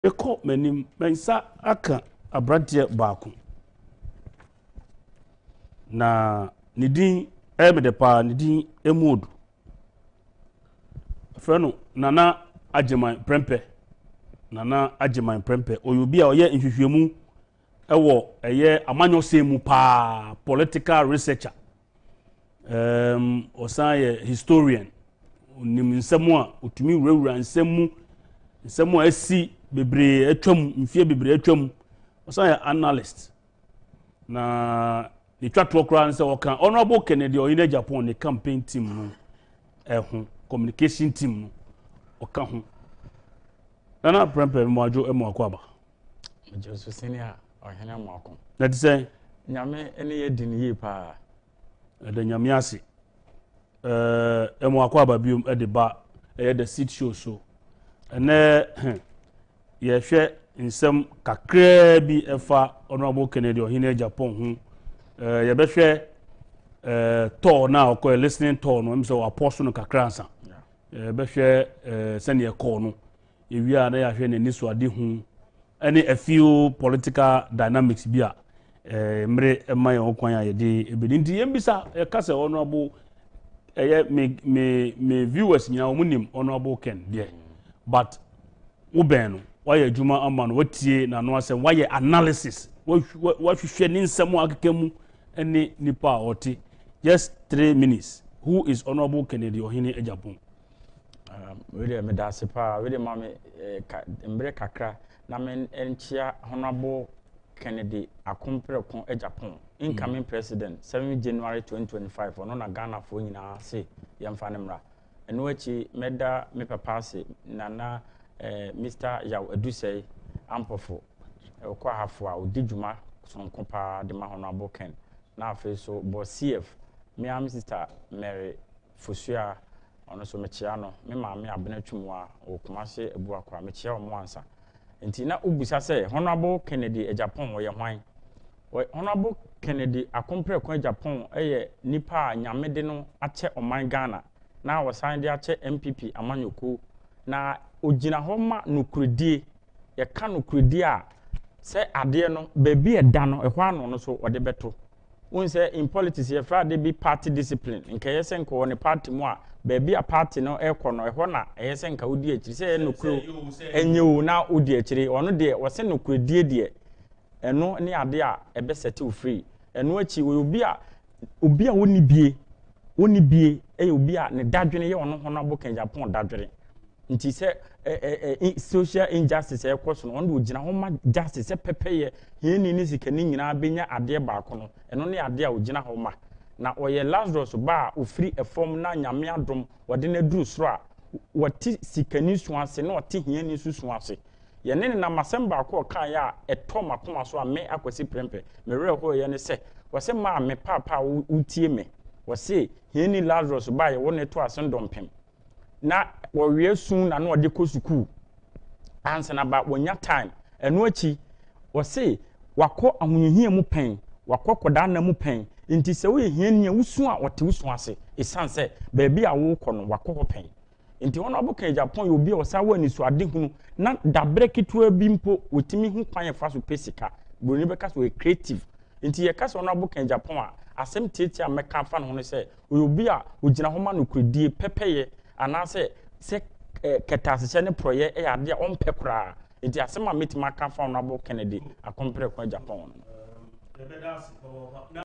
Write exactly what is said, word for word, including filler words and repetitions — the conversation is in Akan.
Eko menim mensa aka abrantie baako na nidin emede pa nidin emuodu freno nana Agyeman Prempeh nana Agyeman Prempeh oyobi a oye nhwehwemu ewo eye amanyosemu pa political researcher um osan ye historian onim nsemu a otumi wurawura nsemu nsemu asi bebre atwam mfie bebre atwam osan ye analyst na ni twatro kra nse wokan honorable Kennedy oyine Agyapong ne campaign team no ehun communication team no oka ho nana Prempeh moajo emo akwaba Josu senior ohene mo akon that say nyame ene ye din yi pa de nyame ase eh emo akwaba biom e de ba e the seat show so ene ye hwe nsem kakra bi efa honorable Kennedy ohene Agyapong hu eh ye be hwe eh tour na okọ listening tour no mse apostle no kakra ansa eh be hwe eh sene ye call no ewia na ya hwe ne niso ade hu any a few political dynamics bia eh mre ema ye okwan ya de ebedi nti yembisa e kase honorable eh me me me viewers nyina omunim honorable Ken there but wo ben no why adwuma ama no watie na no asem why analysis wa hwehwe ni nsem akekemu ene nipa oti just three minutes who is honorable Kennedy ohene Agyapong um we dey me da sepa we dey mame mbre kakra na men enchia honorable Kennedy akomprekon Agyapong incoming president seventh January twenty twenty-five ono na Ghana fo nyina se yemfa ne mra eno achi meda me papa se nana eh Mister Yaw Adusei ampofo okwa hafo a odidwuma sonko pa de ma honorable Ken na afi so bo C F me am sister Mary Fosua ono so mechia no me ma me abena twumu a okumase ebu akwa mechia omo ansa nti na ubusa se honorable Kennedy Agyapong wo ye hwan honorable Kennedy akomprekon Agyapong eye nipa nyame de no ache oman Ghana na wosan de ache M P P amanyoko na ogina ho ma nukredie ye ka nukredie a se ade no bebi eda no ehwa ano no so ode beto won say in politics ye fra de be party discipline nke ye se nko ne party mu a bebi a party no ekọ no ehọ na ye se nka odi akiri se nukro enyewu na odi akiri ono de wo se nukredie de eno ne ade a ebe set you free eno achi we obi a obi a woni bie woni bie e obi a ne dadwene ye ono honorable Ken Agyapong dadwene nti se social injustice e koso no ndo gina ho ma justice pepeye he ni ni sikani nyina benya ade baako no eno ne ade a ogina ho ma na oye Lazarus ba ofiri efom na nyame adom wode na duru soro a wati sikani suase na wati he ni susuase ye ne na masem baako kan ya eto makoma so a me akwasi Prempeh me re ho ye ne se wase ma me papa utie me wase he ni Lazarus ba ye wone to asendompem na wowie sun na no de ko suku ansa na ba wonya time eno achi wose wakọ ahunhia mu pen wakọ koda na mu pen nti se wo hia nia wusu a wote wusu ase esanse ba bia wo kọ no wakọ ho pen nti wono aboka Agyapong yo bia osa wa ni so ade hunu na da brekitu bi mpo wotimi hu kwan fa so pesika broni beka so creative nti ye ka so wono aboka Agyapong a asem tietia meka fa no ho se oyo bia ogina ho ma no kredie pepeye anase se ketase ne proye e ade a ompe kura enti asema metima ka fa honorable Kennedy akomprekon Agyapong